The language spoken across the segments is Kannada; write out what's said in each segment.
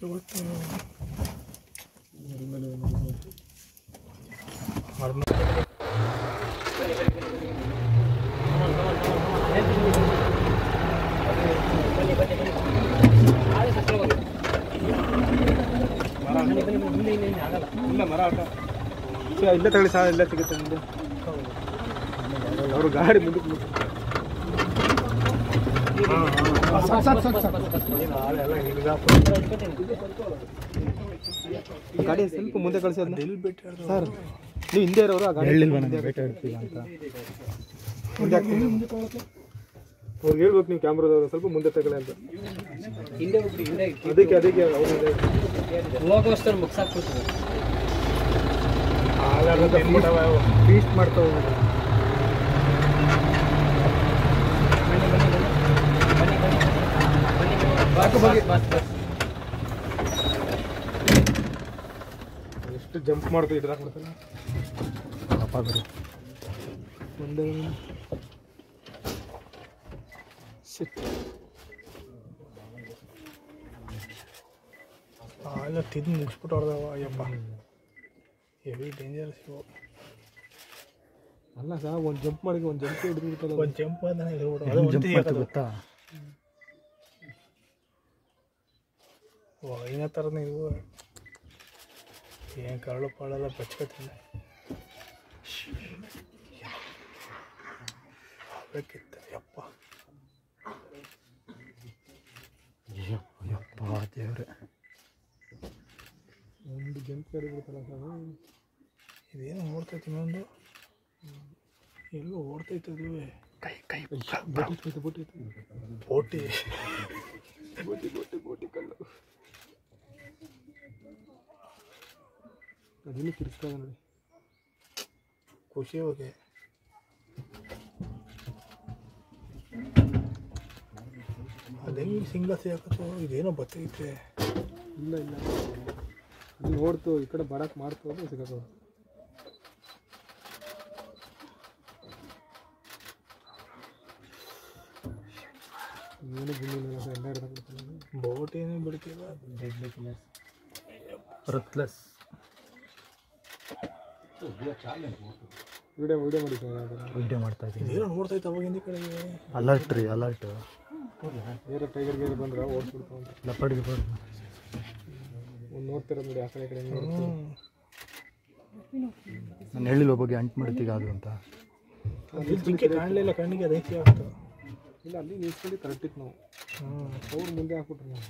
ಇಲ್ಲ ಮರ ಆಟ ಇಲ್ಲೇ ತಗೊಳ್ಳಿ ಸಹ ಇಲ್ಲೇ ಸಿಗುತ್ತೆ ಮುಂದೆ ಅವರು ಗಾಡಿ ಮುಂದಕ್ಕೆ ಗಾಡಿ ಸ್ವಲ್ಪ ಮುಂದೆ ಕಳಿಸಿ ಅದನ್ನ ಸರ್ ನೀವು ಹಿಂದೆ ಇರೋರು ಆ ಗಾಡಿ ಭೇಟಿ ಇರ್ತೀವಿ ಅಂತ ಅವ್ರಿಗೆ ಹೇಳ್ಬೇಕು ನೀವು ಕ್ಯಾಮ್ರಾದವರು ಸ್ವಲ್ಪ ಮುಂದೆ ತಗೊಳ್ಳಿ ಅಂತ ಅದಕ್ಕೆ ಹೋಗೋಷ್ಟರ ಮುಗ್ಸಾಕ್ಬಿಡ್ತಾರೆ ಫೀಸ್ಟ್ ಮಾಡ್ತಾ ಹೋಗ್ಬೇಕು ಎಷ್ಟು ಜಂಪ್ ಮಾಡ್ತೀವಿ ಇಟ್ಟಾಕ್ಬಿಡ್ತಾನೆ ಪಾಪ ಬರೀ ಒಂದೇ ಎಲ್ಲ ತಿಂದು ಮುಗಿಸ್ಬಿಟ್ಟು ಹೊಡೆದವ ಅಯ್ಯಪ್ಪ ಹೆವಿ ಡೇಂಜರಸ್ ಇವು ಅಲ್ಲ ಸರ್ ಒಂದು ಜಂಪ್ ಮಾಡಿ ಒಂದು ಜಂಪ್ ಹಿಡಿದ್ಬಿಡ್ತಲ್ಲ ಒಂದು ಜಂಪ್ ಅಂತ ಗೊತ್ತಾ ಇನ್ನ ಥರನೇ ಇವು ಏನು ಕರಳು ಪಾಳೆಲ್ಲ ಬಚ್ಕೋತಿಲ್ಲ ಬೇಕಿತ್ತು ಯಪ್ಪ ಯಪ್ಪ ದೇವ್ರೆ ಒಂದು ಜಂಪ್ ಕರಿಬಿಡ್ತಲ್ಲ ಸರ್ ಇದೇನು ಓಡ್ತೈತೆ ಇನ್ನೊಂದು ಎಲ್ಲೋ ಓಡ್ತೈತೆ ಅದುವೇ ಕೈ ಕೈ ಬೋಟಿ ಬೋಟಿ ಬೋಟಿ ಬೋಟಿ ಬೋಟಿ ಬೋಟಿ ಕಲ್ಲು ಅದಿನ್ನೂ ತಿರ್ಸ್ತಾಗ ನೋಡಿ ಖುಷಿ ಹೋಗಿ ಅದೇನು ಸಿಂಗಲ್ ಸಿಗಾಕತ್ತು ಇದೇನೋ ಬತ್ತೈತೆ ಇಲ್ಲ ಇಲ್ಲ ಅದು ನೋಡ್ತು ಈ ಕಡೆ ಬರಕ್ಕೆ ಮಾಡ್ತು ಅದು ಸಿಗಾಕ ಏನು ಬಿಡಲಿಲ್ಲ ಎಲ್ಲ ಹಿಡ್ದಾಕ್ಬಿಡ್ತಾನೆ ಬೋಟ್ ಏನೇ ಬಿಡ್ತಿಲ್ಲ ರತ್ಲಸ್ ವಿಡಿಯೋ ಮಾಡಿ ಸರ್ ವಿಡಿಯೋ ಮಾಡ್ತಾ ಇದ್ದೀನಿ ಏನೋ ನೋಡ್ತೈತೆ ಅವಾಗಿಂದ ಕಡೆಗೆ ಅಲರ್ಟ್ ರೀ ಅಲರ್ಟ್ ಬೇರೆ ಟೈಗರ್ ಗೇರ್ ಬಂದ್ರೆ ಓಡಿಸ್ಬಿಡ್ತಾವ ಲಪಡಿಗೆ ಬರ್ದು ಒಂದು ನೋಡ್ತಿರೋದು ನೋಡಿ ಆ ಕಡೆ ಕಡೆ ನಾನು ಹೇಳಿಲ್ಲ ಬಗ್ಗೆ ಅಂಟು ಮಾಡ್ತೀಗ ಅದು ಅಂತ ಕಾಣಲಿಲ್ಲ ಕಣ್ಣಿಗೆ ಅದು ಐತಿ ಆಗ್ತದೆ ಇಲ್ಲ ಅಲ್ಲಿ ನಿಲ್ಸ್ಕೊಂಡು ಕರೆಕ್ಟಿತ್ತು ನಾವು ಅವ್ರು ಮುಂದೆ ಹಾಕ್ಬಿಟ್ರು ನಾವು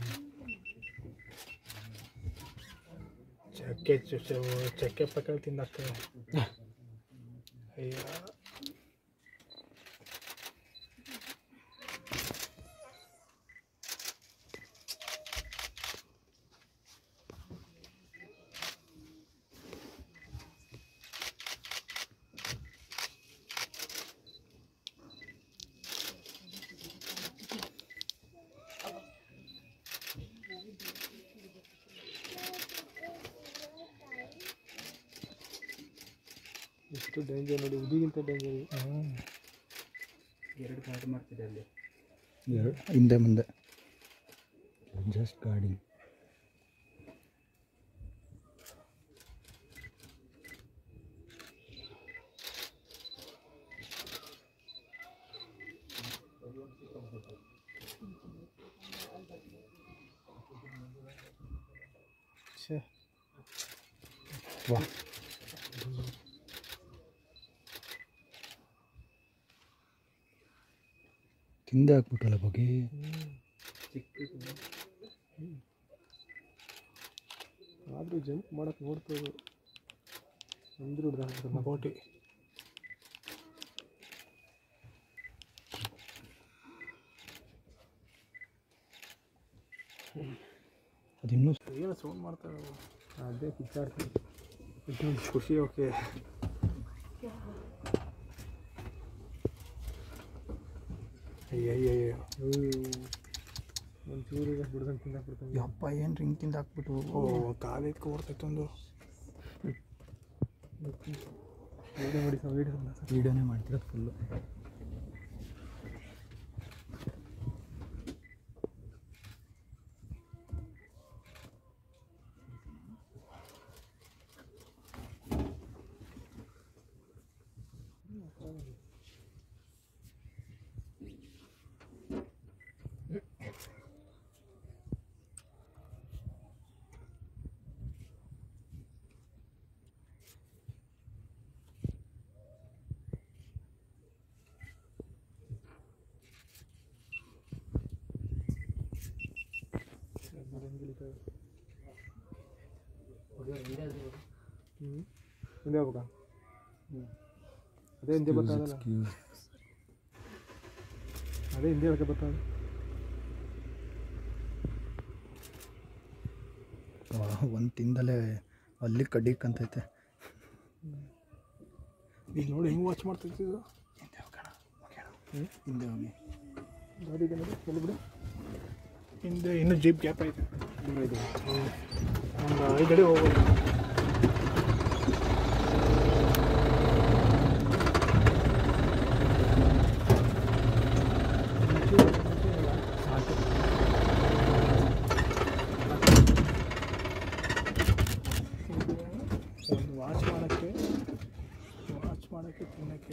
ಚಕ್ಕೆ ಪಕ್ಕಲ್ ತಿಂದಾಕ್ತೇವೆ ಅಯ್ಯ ಎಷ್ಟು ಡೇಂಜರ್ ನೋಡಿ ಉದಿಗಿಂತ ಡೇಂಜರ್ ಎರಡು ಗಾಡಿ ಮಾಡ್ತಿದೆ ಅಲ್ಲಿ ಎರಡು ಹಿಂದೆ ಮುಂದೆ ಜಸ್ಟ್ ಗಾಡಿ ವಾ ತಿಂದೆ ಹಾಕ್ಬಿಟ್ಟಲ್ಲ ಬಗ್ಗೆ ಆದರೂ ಜಂಪ್ ಮಾಡಕ್ಕೆ ನೋಡ್ತೇವೆ ಅಂದ್ರೂ ಬೋಟಿ ಅದಿನ್ನೂ ಏನು ಸೌಂಡ್ ಮಾಡ್ತಾರೆ ಅದೇ ಕಿಚ್ಚಾಡ್ತೀವಿ ಖುಷಿ ಓಕೆ ಅಯ್ಯಯ್ಯಯ್ಯೋ ಒಂದು ಚೂರು ಬಿಡ್ದಂಗೆ ತಿಂದಾಕ್ಬಿಡ್ತಾನೆ ಯಪ್ಪ ಏನು ರಿಂಗ್ ತಿಂದಾಕ್ಬಿಟ್ಟು ಓ ಕಾಲು ಎತ್ಕೊ ಓಡ್ತೈತೆ ಒಂದು ವೀಡಿಯೋ ಮಾಡಿ ಸರ್ ವೀಡಿಯೋನೇ ಮಾಡ್ತಿರೋದು ಫುಲ್ಲು ಹಿಂದೆ ಹೋಗ್ಬೇಕಾ? ಅದೇ ಹಿಂದೆ ಬರ್ತಾದಲ್ಲ, ಅದೇ ಹಿಂದೆ ಹೇಳಕ್ಕೆ ಬರ್ತಾವೆ. ಒಂದು ತಿಂದಲೇ ಅಲ್ಲಿ ಕಡಿಕಂತೈತೆ. ಈಗ ನೋಡಿ ಹೆಂಗೆ ವಾಚ್ ಮಾಡ್ತೈತಿ ಇದು. ಹಿಂದೆ ಹೋಗೋಣ, ಹಿಂದೆ ಹೋಗಿ ಗಾಡಿ ಇದೆ ನೋಡಿ, ಎಲ್ಲಿ ಬಿಡು. ಹಿಂದೆ ಇನ್ನೂ ಜೀಪ್ ಗ್ಯಾಪ್ ಐತೆ, ದೂರ ಇದೆ. ಒಂದು 5 ಅಡಿ ಹೋಗ್ಬೋದು. ಒಂದು ವಾಚ್ ಮಾಡೋಕ್ಕೆ ತಿನ್ನೋಕ್ಕೆ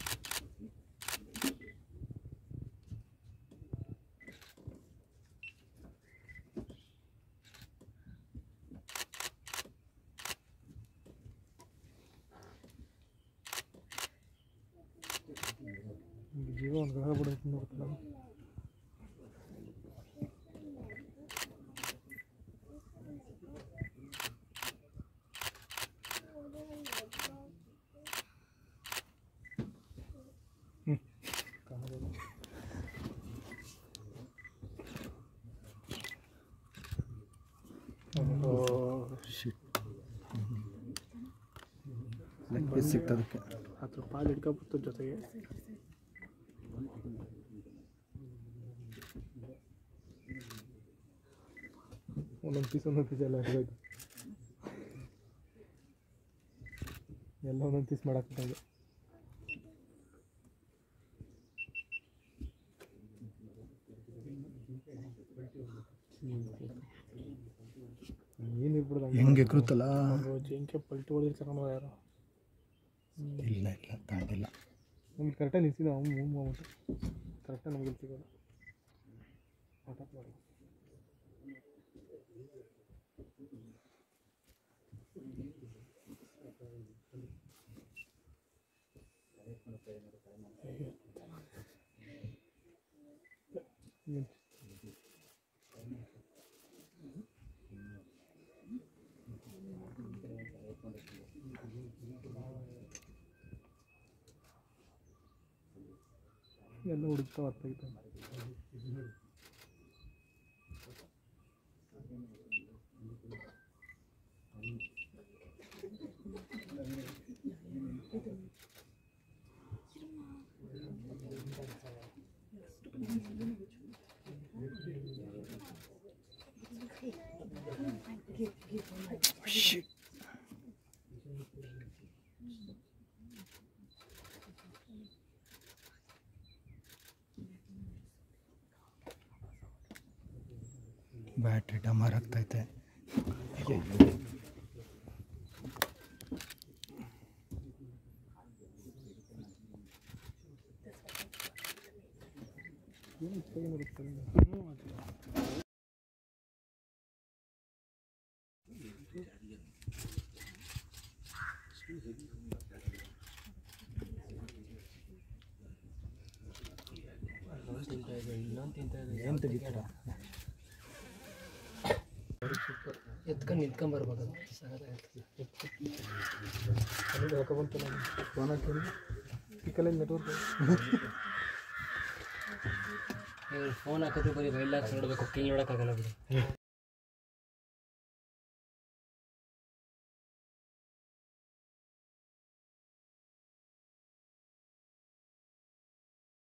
ಜೀವ ಒಂದು ಗ್ರಹ ಬಿಡೋದು ಗೊತ್ತಿಲ್ಲ. ಲೆಗ್ ಪೀಸ್ ಸಿಗ್ತದಕ್ಕೆ ₹10 ಹಿಡ್ಕೊಬಿಟ್ಟು ಜೊತೆಗೆ. ಒಂದೊಂದು ಪೀಸ್ ಎಲ್ಲ ಹಿಡಿದೋಯ್ತು, ಎಲ್ಲ ಒಂದೊಂದು ಪೀಸ್ ಮಾಡಾಕ್ಬಿಟ್ಟಂಗೆ. ಏನು ಇರ್ಬಿಡ್ದು ಹೆಂಗೆ ಎಗ್ರುತ್ತಲ್ಲ. ಜಿಂಕೆ ಪಲ್ಟಿ ಹೊಡಿರ್ತಾರ ಯಾರು. ಇಲ್ಲ ತಾಂಡಿಲ್ಲ. ನಮ್ಗೆ ಕರೆಕ್ಟಾಗಿ ನಿಲ್ಸಿದ ಅವ್ನು ಮೂವ್ ಮಾಡ್ಬಿಟ್ಟು ಕರೆಕ್ಟಾಗಿ ನಮ್ಗೆ ಸಿಗೋದು. ಹಠಾತ್ ಮಾಡಿ ಎಲ್ಲ ಹುಡುಕ್ತಾ ಬರ್ತಾಯಿತ್ತು. ಬ್ಯಾಟ್ರಿ ಡಮಾರ್ ಆಗ್ತೈತೆ. ಏನು ತೆಗಿತೀರಾ? ಎತ್ಕೊಂಡು ನಿಂತ್ಕೊಂಡು ಬರ್ಬೋದು. ಹಾಕೊಂತ ನಾನು ಫೋನ್ ಹಾಕಿ ಈ ಕಲೆ ನೆಟ್ವರ್ಕ್ ಫೋನ್ ಹಾಕಿದ್ರೆ ಬರೀ ವೈಲ್ಡ್ ಲಾಕ್ಸ್ ನೋಡಬೇಕು, ಕೀಳು ನೋಡೋಕ್ಕಾಗಲ್ಲ ಬಿಡಿ.